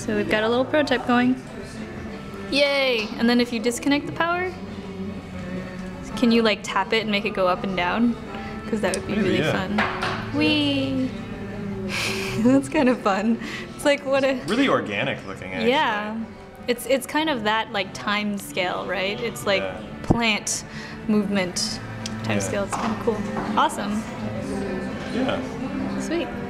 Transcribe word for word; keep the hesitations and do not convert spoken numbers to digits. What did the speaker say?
So we've got a little prototype going. Yay! And then if you disconnect the power, can you like tap it and make it go up and down? Because that would be Maybe, really yeah. fun. Whee! That's kind of fun. It's like what a... Really organic looking, actually. Yeah. It's, it's kind of that like time scale, right? It's like Yeah. plant movement time Yeah. scale. It's kind of cool. Awesome. Yeah. Sweet.